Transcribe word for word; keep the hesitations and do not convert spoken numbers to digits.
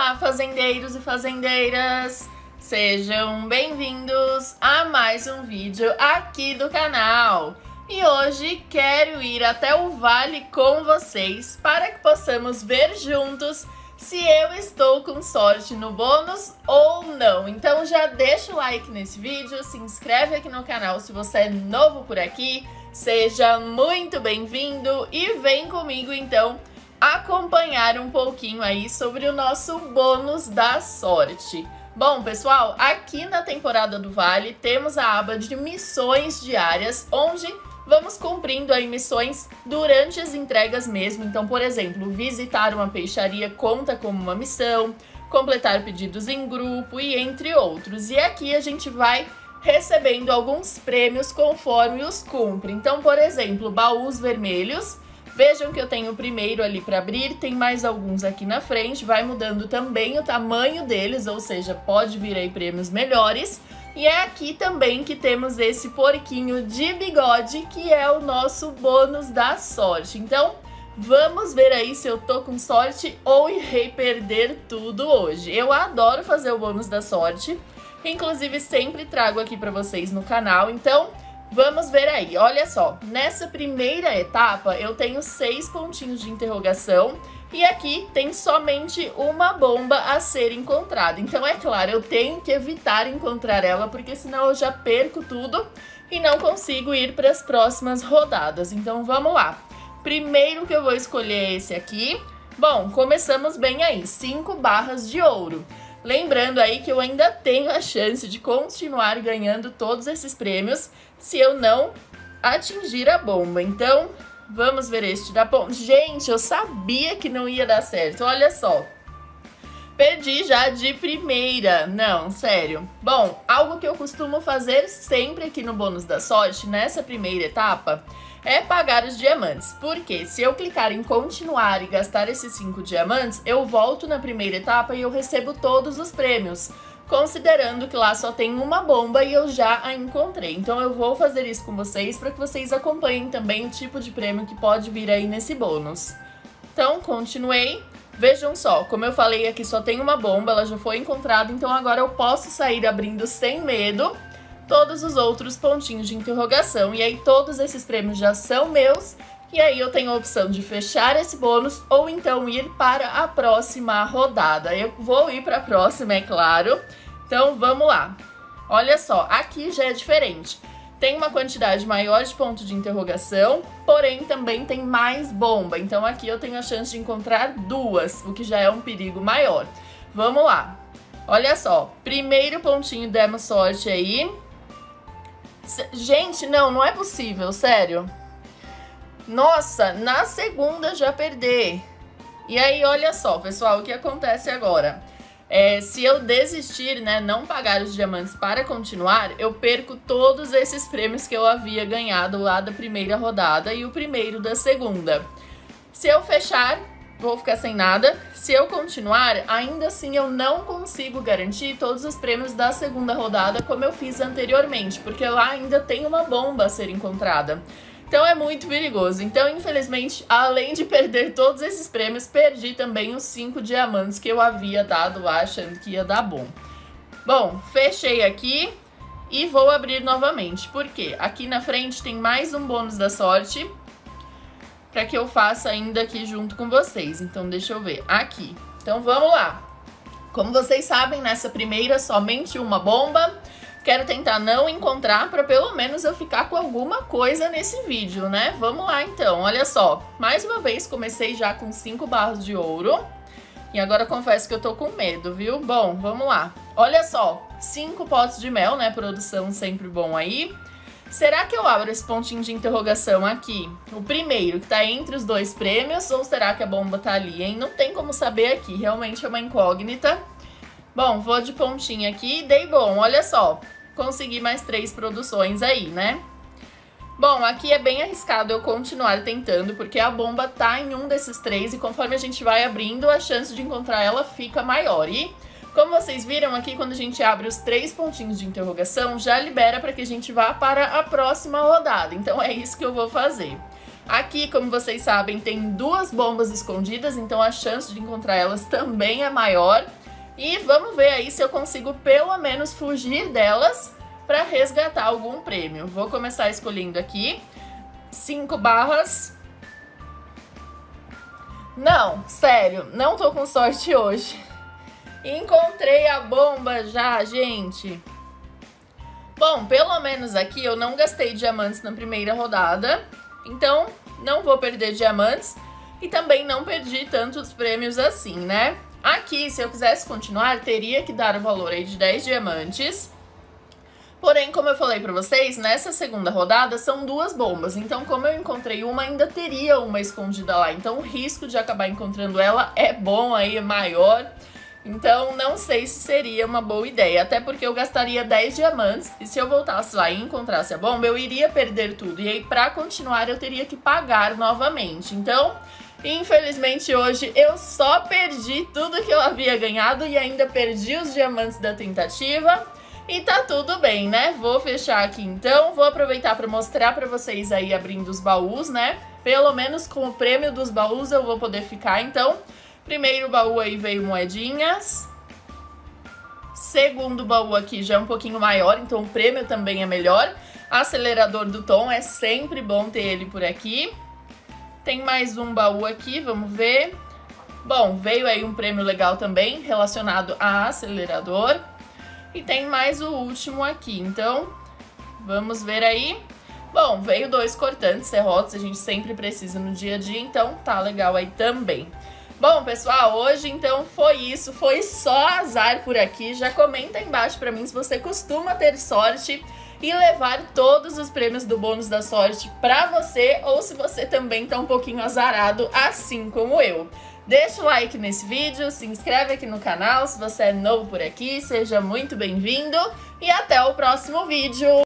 Olá, fazendeiros e fazendeiras! Sejam bem-vindos a mais um vídeo aqui do canal. E hoje quero ir até o vale com vocês para que possamos ver juntos se eu estou com sorte no bônus ou não. Então já deixa o like nesse vídeo, se inscreve aqui no canal se você é novo por aqui, seja muito bem-vindo e vem comigo então acompanhar um pouquinho aí sobre o nosso bônus da sorte. Bom, pessoal, aqui na temporada do Vale temos a aba de missões diárias, onde vamos cumprindo aí missões durante as entregas mesmo. Então, por exemplo, visitar uma peixaria conta como uma missão, completar pedidos em grupo e entre outros. E aqui a gente vai recebendo alguns prêmios conforme os cumpre. Então, por exemplo, baús vermelhos. Vejam que eu tenho o primeiro ali para abrir, tem mais alguns aqui na frente, vai mudando também o tamanho deles, ou seja, pode vir aí prêmios melhores. E é aqui também que temos esse porquinho de bigode, que é o nosso bônus da sorte. Então, vamos ver aí se eu tô com sorte ou irei perder tudo hoje. Eu adoro fazer o bônus da sorte, inclusive sempre trago aqui para vocês no canal, então vamos ver aí. Olha só, nessa primeira etapa eu tenho seis pontinhos de interrogação e aqui tem somente uma bomba a ser encontrada. Então é claro, eu tenho que evitar encontrar ela, porque senão eu já perco tudo e não consigo ir para as próximas rodadas. Então vamos lá. Primeiro que eu vou escolher é esse aqui. Bom, começamos bem aí, cinco barras de ouro. Lembrando aí que eu ainda tenho a chance de continuar ganhando todos esses prêmios se eu não atingir a bomba. Então, vamos ver este da bomba. Gente, eu sabia que não ia dar certo, olha só. Perdi já de primeira, não, sério. Bom, algo que eu costumo fazer sempre aqui no bônus da sorte, nessa primeira etapa, é pagar os diamantes, porque se eu clicar em continuar e gastar esses cinco diamantes, eu volto na primeira etapa e eu recebo todos os prêmios, considerando que lá só tem uma bomba e eu já a encontrei. Então eu vou fazer isso com vocês para que vocês acompanhem também o tipo de prêmio que pode vir aí nesse bônus. Então, continuei. Vejam só, como eu falei aqui só tem uma bomba, ela já foi encontrada, então agora eu posso sair abrindo sem medo todos os outros pontinhos de interrogação, e aí todos esses prêmios já são meus, e aí eu tenho a opção de fechar esse bônus ou então ir para a próxima rodada. Eu vou ir para a próxima, é claro, então vamos lá. Olha só, aqui já é diferente. Tem uma quantidade maior de pontos de interrogação, porém também tem mais bomba, então aqui eu tenho a chance de encontrar duas, o que já é um perigo maior. Vamos lá. Olha só, primeiro pontinho demos sorte aí. Gente, não, não é possível, sério. Nossa, na segunda já perder. E aí, olha só, pessoal, o que acontece agora? É, se eu desistir, né, não pagar os diamantes para continuar, eu perco todos esses prêmios que eu havia ganhado lá da primeira rodada e o primeiro da segunda. Se eu fechar, vou ficar sem nada. Se eu continuar, ainda assim eu não consigo garantir todos os prêmios da segunda rodada como eu fiz anteriormente, porque lá ainda tem uma bomba a ser encontrada. Então é muito perigoso. Então, infelizmente, além de perder todos esses prêmios, perdi também os cinco diamantes que eu havia dado lá, achando que ia dar bom. Bom, fechei aqui e vou abrir novamente, porque aqui na frente tem mais um bônus da sorte para que eu faça ainda aqui junto com vocês. Então, deixa eu ver. Aqui. Então, vamos lá. Como vocês sabem, nessa primeira, somente uma bomba. Quero tentar não encontrar para pelo menos eu ficar com alguma coisa nesse vídeo, né? Vamos lá, então. Olha só. Mais uma vez, comecei já com cinco barras de ouro. E agora confesso que eu tô com medo, viu? Bom, vamos lá. Olha só. Cinco potes de mel, né? Produção sempre bom aí. Será que eu abro esse pontinho de interrogação aqui, o primeiro, que tá entre os dois prêmios, ou será que a bomba tá ali, hein? Não tem como saber aqui, realmente é uma incógnita. Bom, vou de pontinho aqui e dei bom, olha só, consegui mais três produções aí, né? Bom, aqui é bem arriscado eu continuar tentando, porque a bomba tá em um desses três e conforme a gente vai abrindo, a chance de encontrar ela fica maior. E como vocês viram aqui, quando a gente abre os três pontinhos de interrogação, já libera para que a gente vá para a próxima rodada. Então é isso que eu vou fazer. Aqui, como vocês sabem, tem duas bombas escondidas, então a chance de encontrar elas também é maior. E vamos ver aí se eu consigo pelo menos fugir delas para resgatar algum prêmio. Vou começar escolhendo aqui. Cinco barras. Não, sério, não tô com sorte hoje. Encontrei a bomba já, gente. Bom, pelo menos aqui eu não gastei diamantes na primeira rodada. Então, não vou perder diamantes. E também não perdi tantos prêmios assim, né? Aqui, se eu quisesse continuar, teria que dar o valor aí de dez diamantes. Porém, como eu falei pra vocês, nessa segunda rodada são duas bombas. Então, como eu encontrei uma, ainda teria uma escondida lá. Então, o risco de acabar encontrando ela é bom aí, é maior. Então, não sei se seria uma boa ideia. Até porque eu gastaria dez diamantes. E se eu voltasse lá e encontrasse a bomba, eu iria perder tudo. E aí, pra continuar, eu teria que pagar novamente. Então, infelizmente, hoje eu só perdi tudo que eu havia ganhado. E ainda perdi os diamantes da tentativa. E tá tudo bem, né? Vou fechar aqui então, vou aproveitar para mostrar para vocês aí abrindo os baús, né? Pelo menos com o prêmio dos baús eu vou poder ficar, então. Primeiro baú aí veio moedinhas. Segundo baú aqui já é um pouquinho maior, então o prêmio também é melhor. Acelerador do Tom, é sempre bom ter ele por aqui. Tem mais um baú aqui, vamos ver. Bom, veio aí um prêmio legal também relacionado a acelerador. E tem mais o último aqui, então vamos ver aí. Bom, veio dois cortantes, serrotes, a gente sempre precisa no dia a dia, então tá legal aí também. Bom, pessoal, hoje então foi isso, foi só azar por aqui. Já comenta aí embaixo pra mim se você costuma ter sorte e levar todos os prêmios do bônus da sorte pra você, ou se você também tá um pouquinho azarado, assim como eu. Deixa o like nesse vídeo, se inscreve aqui no canal se você é novo por aqui, seja muito bem-vindo e até o próximo vídeo!